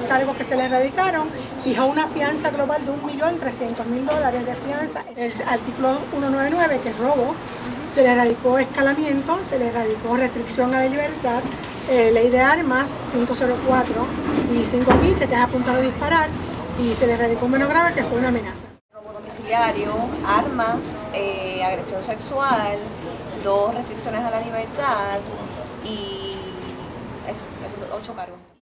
cargos que se le erradicaron, fijó una fianza global de $1.300.000 de fianza. El artículo 199, que es robo, se le erradicó escalamiento, se le erradicó restricción a la libertad, ley de armas 504 y 515, que es apuntar o disparar, y se le erradicó un menos grave, que fue una amenaza. Robo domiciliario, armas, agresión sexual, 2 restricciones a la libertad y esos 8 cargos.